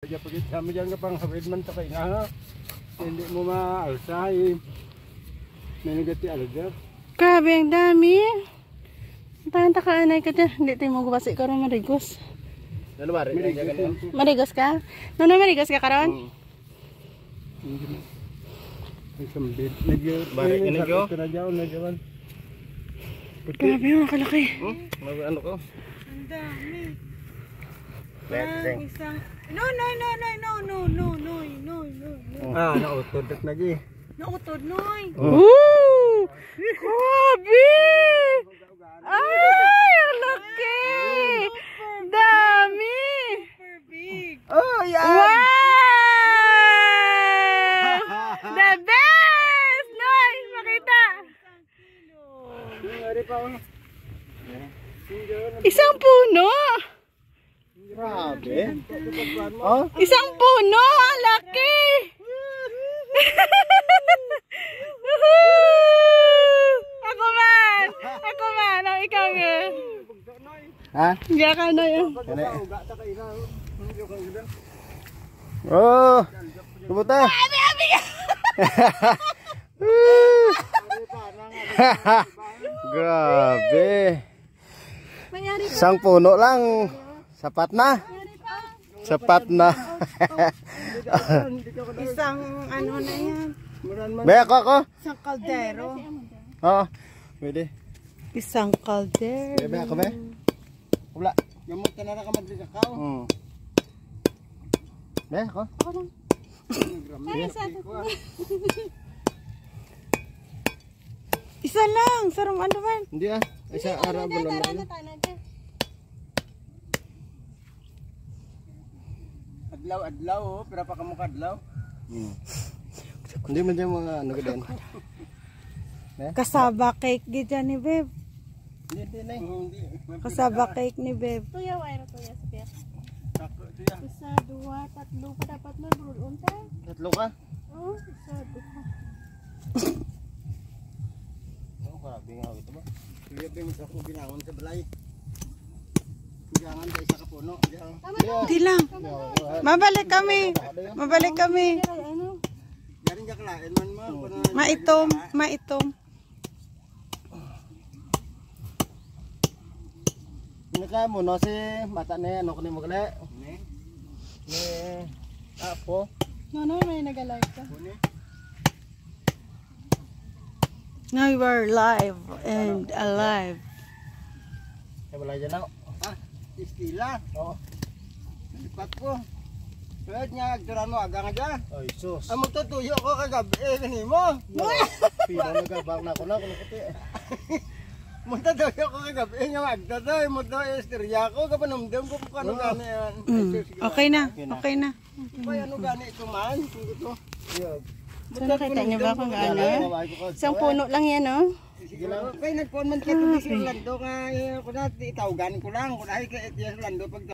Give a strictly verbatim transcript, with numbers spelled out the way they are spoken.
Kaya pagit kami dyan ka pang hawid man takay nga. Hindi mo maalsay. May nagati alaga. Grabe ang dami. Tahan ta ka anay ka dyan. Hindi tayo magubasi ka ron marigos. Ano ba? Marigos ka? Nono marigos ka karon? May sambit. Bari ka nagyo? Nagyawan. Grabe yung nakalaki. Ano ko? Ang dami. Parang isang... No, no, no, no, no, no, no, no, no, no, no. Ah, nautod at nagi. Nautod, noy. Ooh! Grabe! Ay, ang laki! Dami! Super big! Oh, yan! Wow! The best! Noy, makita! Isang puno! Grabe. Oh? Isang puno! Ang laki! Ako man! Ako man! Ang ikaw nga! Ha? Diyan ka na yun. Oh! Kumusta? Abi! Abi! Grabe. Isang puno lang. Sapat na. Sapat na. Isang ano na yan. Be, ako, ako. Isang kaldero. Oo. Pwede. Isang kaldero. Be, be, ako, be. Wala. Gamot ka na na ka maglikakaw. Hmm. Be, ako. Ako lang. Ay, isa. Isa lang. Sarong ano man. Hindi ah. Isa araw bulan lang. Adlaw, adlaw, oh. Pero pa kamukha adlaw. Hmm. Hindi man dyan mga ano ganyan. Kasaba cake gidyan ni Beb. Hindi, hindi, hindi. Kasaba cake ni Beb. Tuya, wala tuya sa piyak. Tuya. Isa, dua, tatlo pa dapat mo, bro. Unsa? Tatlo ka? Oo, isa, dua. Oo, grabe nga ito ba? Tuya pa yung ako binangon sa balay. Jangan sa isa ka puno. Di lang. Mabalik kami. Mabalik kami. Ano? Galing ka kalain man mo. Maitom. Maitom. Ini ka mo no si mata ni ano kani mo gali? Ni. Ni apo. No, no, may nag-alive ka. Now you are live and alive. Ay wala dyan ako. Ah, istila. Oo. Lipat ko. Pwede niya, agturan mo, aga nga dyan. Ay sus. Amo to tuyo ko kagabi, eh, kani mo. Pila nagabak na ako na kuno puti. Munta tuyo ko kagabi, nga magta to. Munta istorya ko, kapanumdum ko kung ano gani yan. Okay na. Okay na. Kaya ano gani ito man, kung ito. So nakita niyo ba kung gaano? Isang puno lang yan, oh. Sige lang. Kaya nagpuan man kita sa Orlando nga, kung natin itawgan ko lang, kung natin kaya sa Orlando pag